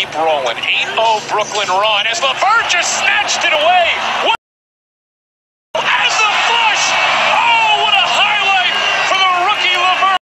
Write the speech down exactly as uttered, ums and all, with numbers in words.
keep rolling. eight oh Brooklyn run as LeVert just snatched it away